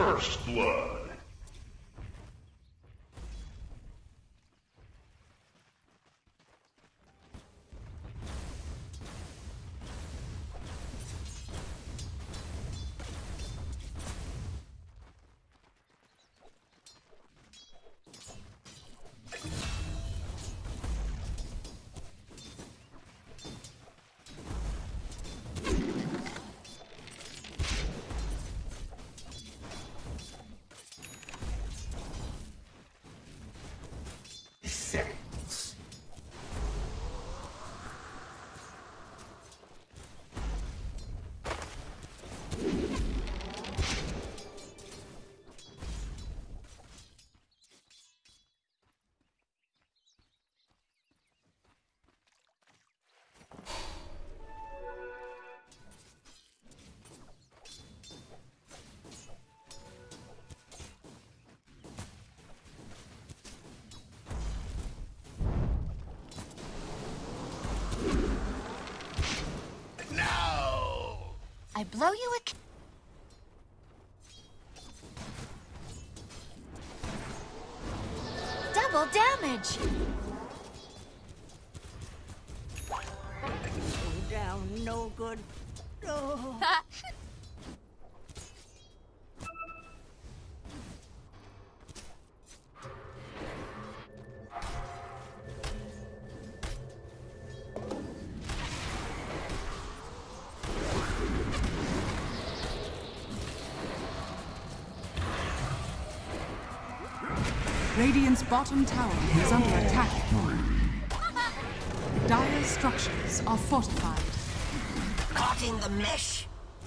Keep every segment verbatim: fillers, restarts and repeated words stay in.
First blood. I blow you a... Double damage! Go down, no good. Oh. Radiant's bottom tower is under attack. Dire's structures are fortified. Caught in the mesh.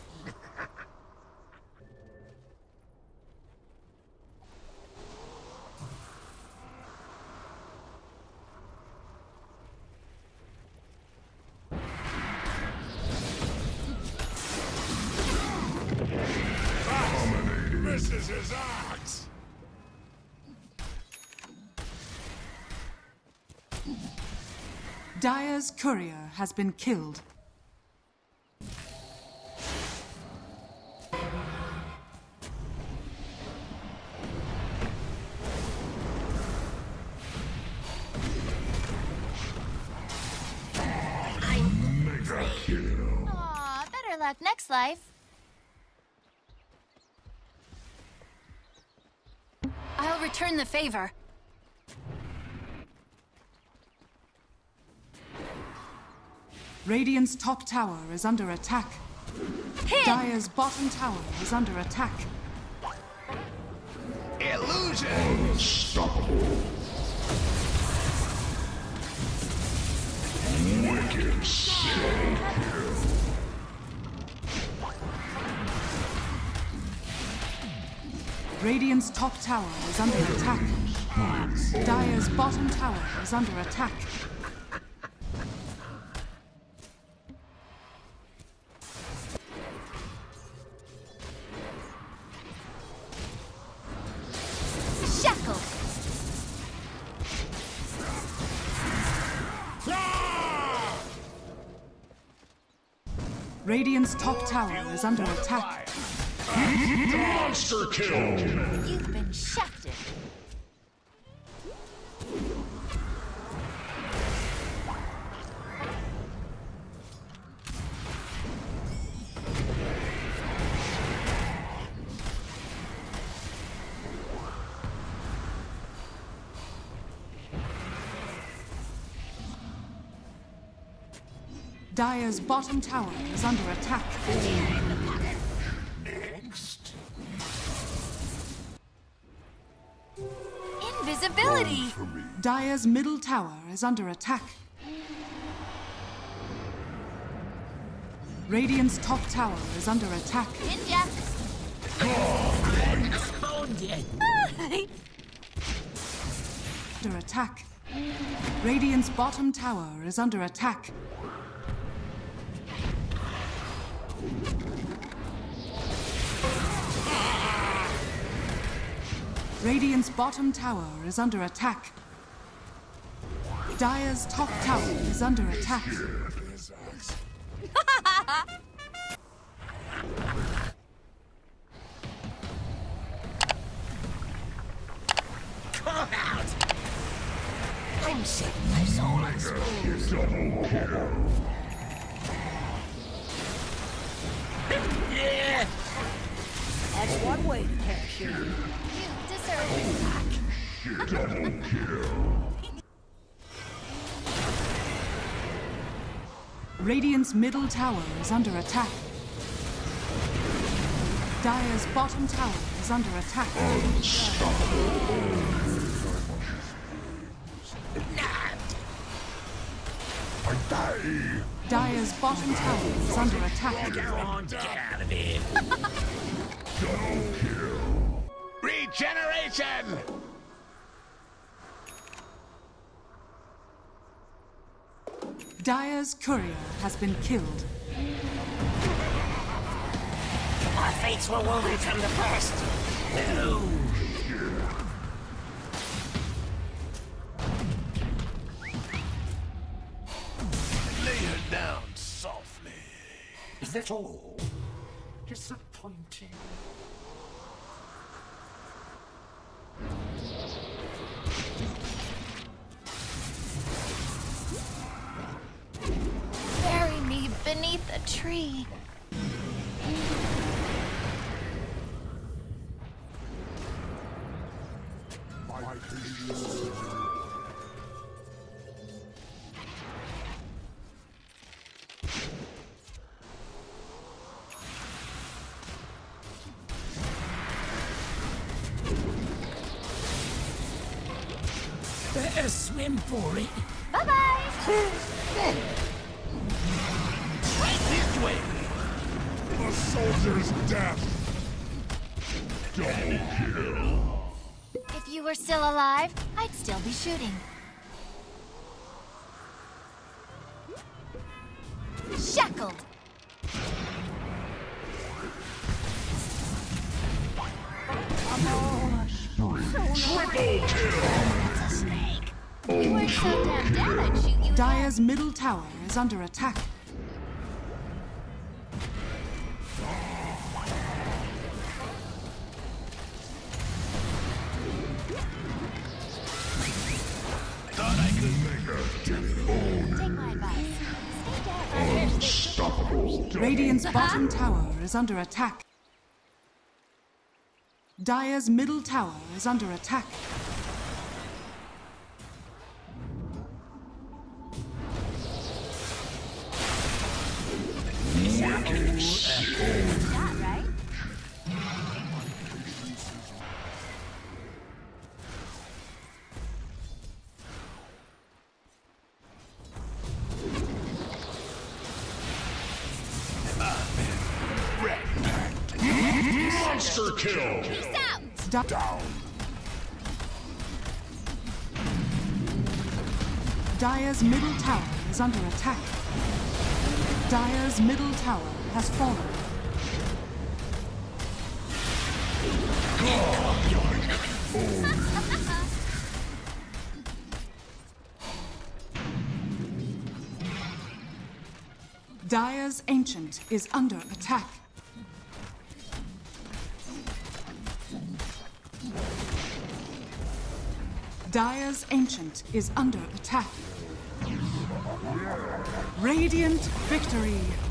Misses his axe. Dire's courier has been killed. Mega kill. Aw, better luck next life. I'll return the favor. Radiant's top tower is under attack. Hit! Dire's bottom tower is under attack. Illusion. Unstoppable. Wicked sick. Radiant's top tower is under attack. Dire's bottom tower is under attack. Shackle! Radiant's top tower is under attack. Monster kill. You've been shafted. Dire's bottom tower is under attack. Next. Invisibility! For me. Dire's middle tower is under attack. Radiant's top tower is under attack. Ninja! Exploded. Under attack. Radiant's bottom tower is under attack. Radiant's bottom tower is under attack. Dire's top tower is under attack. Radiant's middle tower is under attack. Dire's bottom tower is under attack. I die. Dire's bottom tower is under attack. Go on, get out of here. Double kill. Regeneration! Dire's courier has been killed. Our fates were woven from the first. No. Lay her down softly. Is that all? Disappointing. Bury me beneath a tree. Better swim for it. Bye-bye. Right this way! A soldier's death. Double kill. If you were still alive, I'd still be shooting. Shackled. Triple kill. You weren't so damn dead, I'd shoot you. Dire's middle tower is under attack. Thought I could Take my advice. Stay dead. Unstoppable. Radiant's bottom tower is under attack. Dire's middle tower is under attack. That right? Monster kill. Peace out. Di- Down. Dire's middle tower is under attack. Dire's middle tower has fallen. Dire's Ancient is under attack. Dire's Ancient is under attack. Radiant victory!